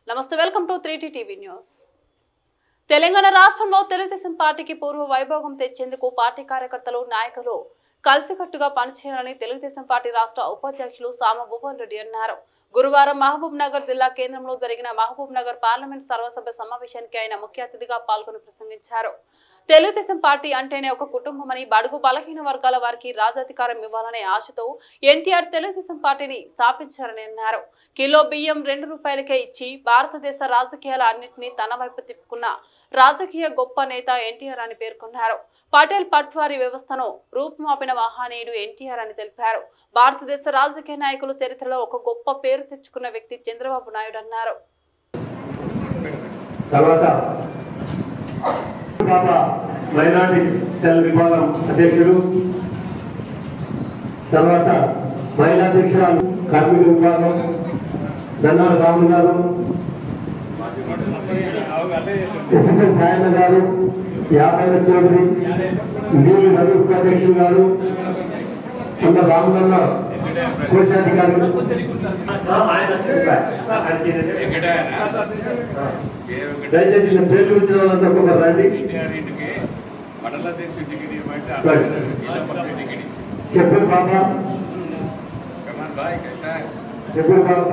నమస్తే welcome to 3T TV news. Telangana రాష్ట్రంలో తెలుగుదేశం పార్టీకి పూర్వ వైభోగం తెచ్చేందుకు పార్టీ కార్యకర్తలు నాయకులు కలిసికట్టుగా పనిచేయాలని తెలుగుదేశం పార్టీ రాష్ట్ర ఉపాధ్యక్షులు సామ భూపాల్ రెడ్డి అన్నారు. గురువారం మహబూబ్ నగర్ జిల్లా కేంద్రంలో జరిగిన మహబూబ్ నగర్ పార్లమెంట్ సర్వసభ్య సమావేశానికి ఆయన ముఖ్య అతిథిగా పాల్గొని ప్రసంగించారు. తెలుగుదేశం పార్టీ అంటేనే ఒక కుటుంబమని, బడుగు బలహీన వర్గాల వారికి రాజాధికారం ఇవ్వాలనే ఆశతో ఎన్టీఆర్ తెలుగుదేశం పార్టీని స్థాపించారని అన్నారు. కిలో బియ్యం 2 రూపాయలకే ఇచ్చి భారతదేశ రాజకీయాల అన్నింటినీ తన వైపు తిప్పుకున్న రాజకీయ గొప్ప నేత ఎన్టీఆర్ అని పేర్కొన్నారు. పటేల్ పట్వారీ వ్యవస్థను రూపుమాపిన మహానీయుడు ఎన్టీఆర్ అని తెలిపారు. భారతదేశ రాజకీయ నాయకుల చరిత్రలో ఒక గొప్ప పేరు తెచ్చుకున్న వ్యక్తి చంద్రబాబు నాయుడు అన్నారు. మైనార్టీ సెల్ విభాగం అధ్యక్షుడు, తర్వాత మహిళా అధ్యక్షురాలు కార్మిక విభాగం దన్నాల రాములు గారు, ఎస్ఎస్ఎల్ సాయన్న గారు, యాదవ చౌదరి, నీలి రవి ఉపాధ్యక్షులు గారు, అన్న రామగల్ల కోశాధికారి, దయచేసి పేర్లు వచ్చిన వాళ్ళంతా ఒక్కొక్కరు రండి. చెప్పు బాబా, చెప్పు బాబా.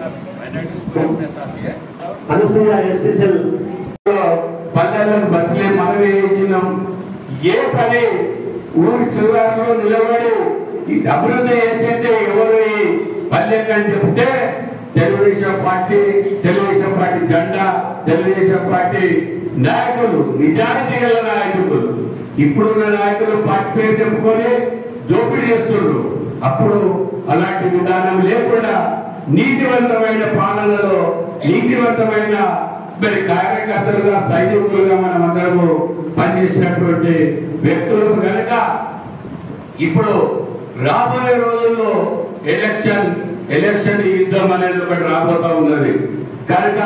అనసూయ ఎస్టీసెల్ పల్లెలకు బస్సులే మనమే ఇచ్చినాం. ఏ పని ఊరి చివరిలో నిలబడి ఈ అభివృద్ధి చేసేది ఎవరు ఈ పల్లెకని చెప్తే తెలుగుదేశం పార్టీ జెండా, తెలుగుదేశం పార్టీ నాయకులు, నిజాయితీ గల నాయకులు. ఇప్పుడున్న నాయకులు పార్టీ పేరు చెప్పుకొని దోపిడీ చేస్తున్నారు. అప్పుడు అలాంటి విధానం లేకుండా నీతివంతమైన పాలనలో నీతివంతమైన మరి కార్యకర్తలుగా, సైనికులుగా మనం అందరము పనిచేసినటువంటి వ్యక్తులు కనుక ఇప్పుడు రాబోయే రోజుల్లో ఎలక్షన్ యుద్ధం అనేది ఒకటి రాబోతా ఉన్నది కనుక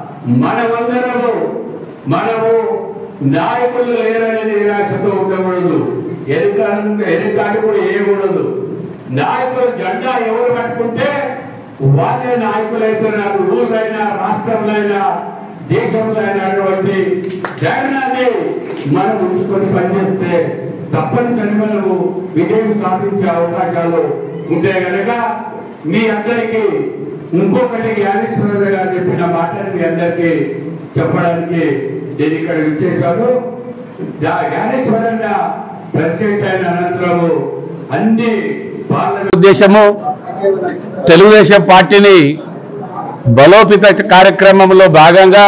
మనము నాయకులు లేరనే నిరాశతో ఉండకూడదు, ఎదుకాడు కూడా వేయకూడదు. నాయకులు జెండా ఎవరు పట్టుకుంటే వాళ్ళే నాయకులైతే నాకు ఊళ్ళైనా, రాష్ట్రంలో అయినా, దేశంలో అయినటువంటి ధైర్యాన్ని మనం ఉంచుకొని పనిచేస్తే తప్పనిసరి మనము విజయం సాధించే అవకాశాలు ఉంటాయి కనుక మీ అందరికీ ఇంకొకటి జ్ఞానేశ్వరరావు గారు చెప్పిన మాటలు మీ అందరికీ చెప్పడానికి నేను ఇక్కడ విచ్చేశాను. జ్ఞానేశ్వరన్న ప్రెసిడెంట్ అయిన అనంతరం అన్ని ఉద్దేశము తెలుగుదేశం పార్టీని బలోపేత కార్యక్రమంలో భాగంగా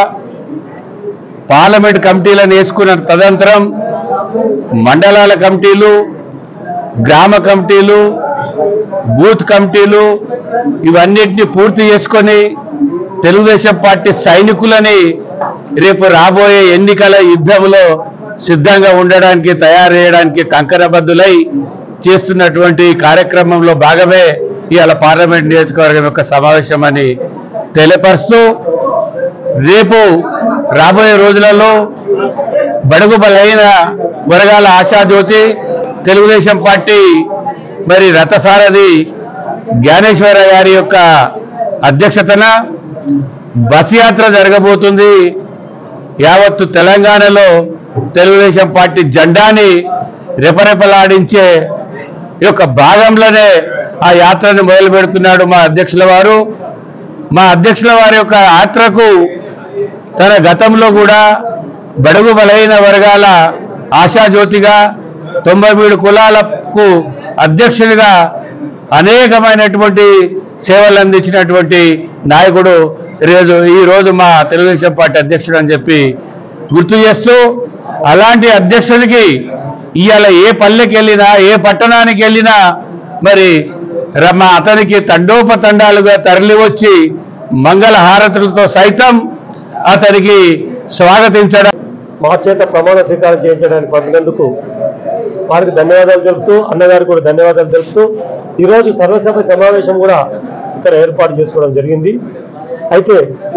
పార్లమెంట్ కమిటీలను వేసుకున్న తదనంతరం మండలాల కమిటీలు, గ్రామ కమిటీలు, బూత్ కమిటీలు ఇవన్నిటిని పూర్తి చేసుకొని తెలుగుదేశం పార్టీ సైనికులని రేపు రాబోయే ఎన్నికల యుద్ధంలో సిద్ధంగా ఉండడానికి, తయారు చేయడానికి కంకణబద్దులై చేస్తున్నటువంటి కార్యక్రమంలో భాగమే ఇవాళ పార్లమెంట్ నియోజకవర్గం యొక్క సమావేశం అని తెలియపరుస్తూ రేపు రాబోయే రోజులలో బడుగు బలహీన వర్గాల ఆశాజ్యోతి తెలుగుదేశం పార్టీ మరి రథసారథి జ్ఞానేశ్వర గారి యొక్క అధ్యక్షతన బస్ యాత్ర జరగబోతుంది. యావత్తు తెలంగాణలో తెలుగుదేశం పార్టీ జెండాని రెపరెపలాడించే యొక్క భాగంలోనే ఆ యాత్రను మొదలు పెడుతున్నాడు మా అధ్యక్షుల వారు. మా అధ్యక్షుల వారి యొక్క యాత్రకు తన గతంలో కూడా బడుగు బలహీన వర్గాల ఆశాజ్యోతిగా 93 కులాలకు అధ్యక్షుడిగా అనేకమైనటువంటి సేవలు అందించినటువంటి నాయకుడు ఈరోజు మా తెలుగుదేశం పార్టీ అధ్యక్షుడు అని చెప్పి గుర్తు చేస్తూ, అలాంటి అధ్యక్షుడికి ఇవాళ ఏ పల్లెకి వెళ్ళినా, ఏ పట్టణానికి వెళ్ళినా మరి అతనికి తండోపతండాలుగా తరలి వచ్చి మంగళ హారతులతో సైతం అతనికి స్వాగతించడం, మా చేత ప్రమాణ స్వీకారం చేయించడానికి పంపినందుకు వారికి ధన్యవాదాలు తెలుపుతూ, అన్నగారికి కూడా ధన్యవాదాలు తెలుపుతూ ఈరోజు సర్వసభ్య సమావేశం కూడా ఇక్కడ ఏర్పాటు చేసుకోవడం జరిగింది. అయితే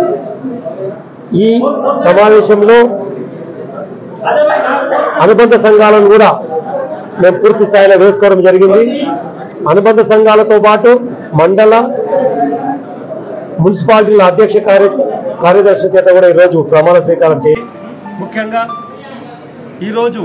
ఈ సమావేశంలో అనుబంధ సంఘాలను కూడా మేము పూర్తి స్థాయిలో వేసుకోవడం జరిగింది. అనుబంధ సంఘాలతో పాటు మండల మున్సిపాలిటీల కార్యదర్శి చేత కూడా ఈరోజు ప్రమాణ స్వీకారం చేయి. ముఖ్యంగా ఈరోజు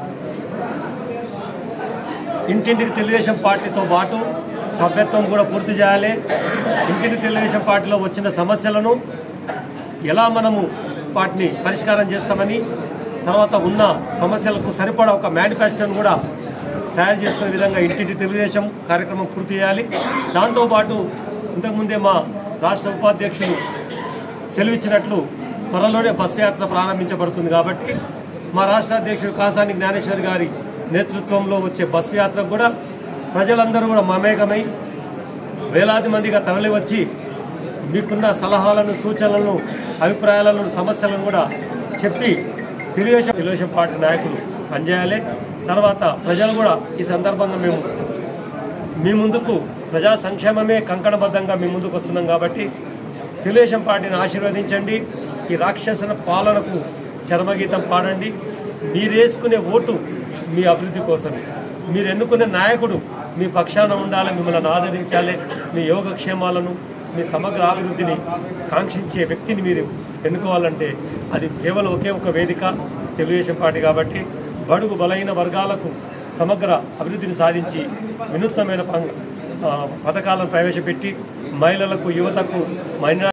ఇంటింటికి తెలుగుదేశం పార్టీతో పాటు సభ్యత్వం కూడా పూర్తి చేయాలి. ఇంటింటికి తెలుగుదేశం పార్టీలో వచ్చిన సమస్యలను ఎలా మనము వాటిని పరిష్కారం చేస్తామని, తర్వాత ఉన్న సమస్యలకు సరిపడా ఒక మేనిఫెస్టోను కూడా తయారు చేసుకునే విధంగా ఇంటింటి తెలుగుదేశం కార్యక్రమం పూర్తి చేయాలి. దాంతోపాటు ఇంతకుముందే మా రాష్ట్ర ఉపాధ్యక్షులు సెలవిచ్చినట్లు త్వరలోనే బస్సు యాత్ర ప్రారంభించబడుతుంది. కాబట్టి మా రాష్ట్ర అధ్యక్షుడు కాసాని జ్ఞానేశ్వర్ గారి నేతృత్వంలో వచ్చే బస్సు యాత్రకు కూడా ప్రజలందరూ కూడా మమేకమై వేలాది మందిగా తరలి వచ్చి మీకున్న సలహాలను, సూచనలను, అభిప్రాయాలను, సమస్యలను కూడా చెప్పి తెలుగుదేశం పార్టీ నాయకులు పనిచేయాలి. తర్వాత ప్రజలు కూడా ఈ సందర్భంగా మేము మీ ముందుకు ప్రజా సంక్షేమమే కంకణబద్ధంగా మీ ముందుకు వస్తున్నాం. కాబట్టి తెలుగుదేశం పార్టీని ఆశీర్వదించండి. ఈ రాక్షసన పాలనకు చరమగీతం పాడండి. మీరేసుకునే ఓటు మీ అభివృద్ధి కోసమే. మీరు ఎన్నుకునే నాయకుడు మీ పక్షాన ఉండాలి, మిమ్మల్ని ఆదరించాలి. మీ యోగక్షేమాలను, మీ సమగ్ర అభివృద్ధిని కాంక్షించే వ్యక్తిని మీరు ఎన్నుకోవాలంటే అది కేవలం ఒకే ఒక వేదిక తెలుగుదేశం పార్టీ. కాబట్టి బడుగు బలహీన వర్గాలకు సమగ్ర అభివృద్ధిని సాధించి వినూత్నమైన పథకాలను ప్రవేశపెట్టి మహిళలకు, యువతకు, మైనారిటీ